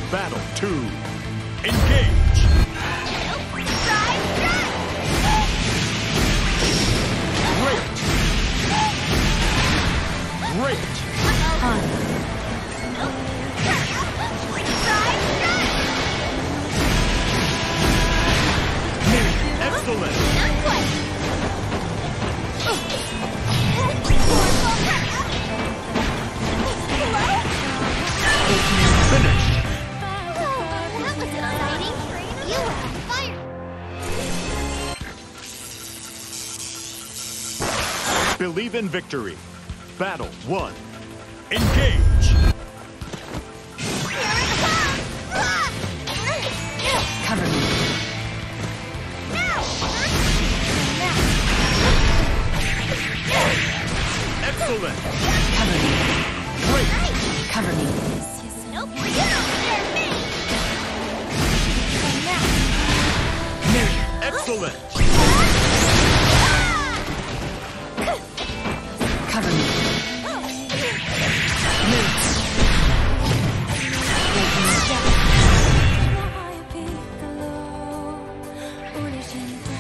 Battle 2. Engage! Great! Great! Excellent! Finished! That was exciting. You were on fire. Believe in victory. Battle 1. Engage! Cover me. Excellent! Cover me. Great! Cover me. Nope, you don't scare me. Excellent! Cover me. I pick the low.